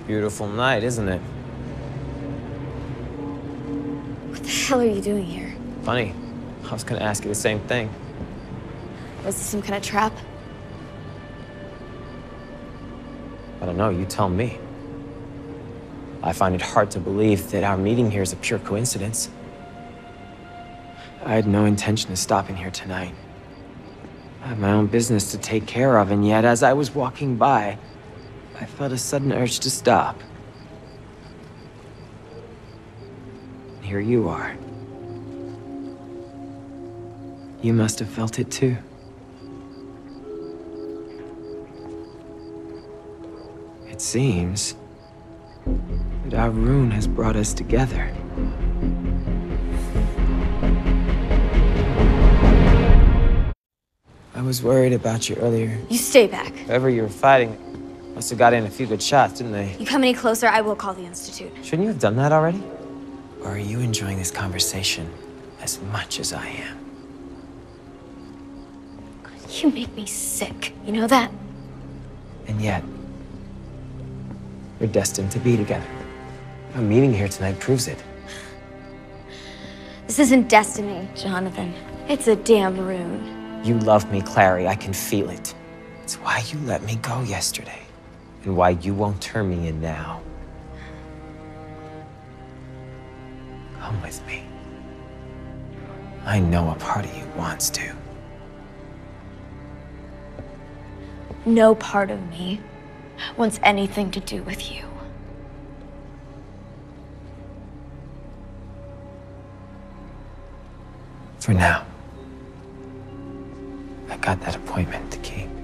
Beautiful night, isn't it? What the hell are you doing here? Funny. I was gonna ask you the same thing. Was this some kind of trap? I don't know, you tell me. I find it hard to believe that our meeting here is a pure coincidence. I had no intention of stopping here tonight. I have my own business to take care of, and yet as I was walking by, I felt a sudden urge to stop. And here you are. You must have felt it too. It seems that our rune has brought us together. I was worried about you earlier. You stay back. Whoever you were fighting must have got in a few good shots, didn't they? You come any closer, I will call the Institute. Shouldn't you have done that already? Or are you enjoying this conversation as much as I am? You make me sick. You know that? And yet, we're destined to be together. Our meeting here tonight proves it. This isn't destiny, Jonathan. It's a damn rune. You love me, Clary. I can feel it. It's why you let me go yesterday. And why you won't turn me in now. Come with me. I know a part of you wants to. No part of me wants anything to do with you. For now. I got that appointment to keep.